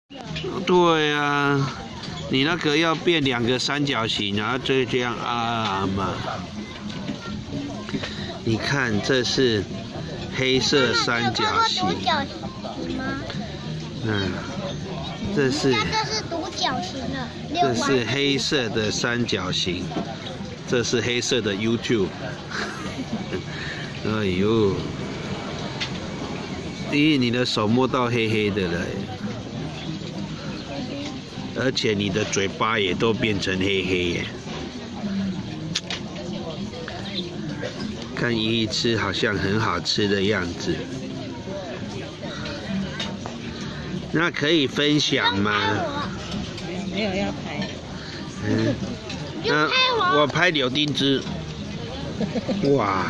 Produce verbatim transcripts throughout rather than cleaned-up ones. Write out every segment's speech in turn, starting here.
对啊，你那个要变两个三角形，然后就这样啊嘛。你看，这是黑色三角形。 独角形吗？ 嗯，这是。 这是独角形的。 这是黑色的三角形，这是黑色的 YouTube。哎呦，咦，你的手摸到黑黑的了，而且你的嘴巴也都变成黑黑耶。看依依吃好像很好吃的样子，那可以分享吗？ 没有要拍。 嗯，那我拍柳丁汁。哇，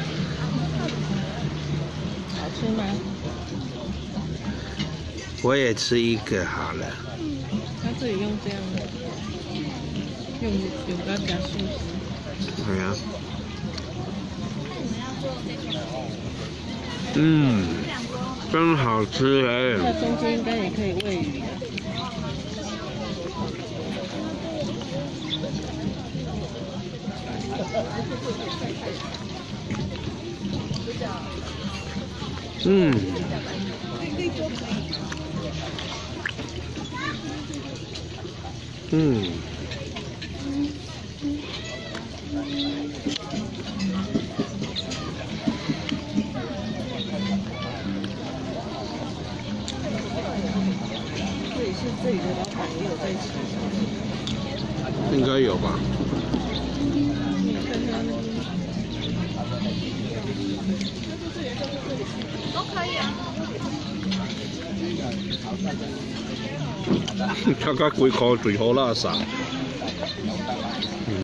好吃吗？ 我也吃一个好了。 他这里用这样的，用有个加素食。 对啊。嗯，真好吃哎！ 它中间应该也可以喂鱼的。 嗯。嗯。 这里的老板也有在吃， 应该有吧。 都可以啊。 他家几颗最好垃圾。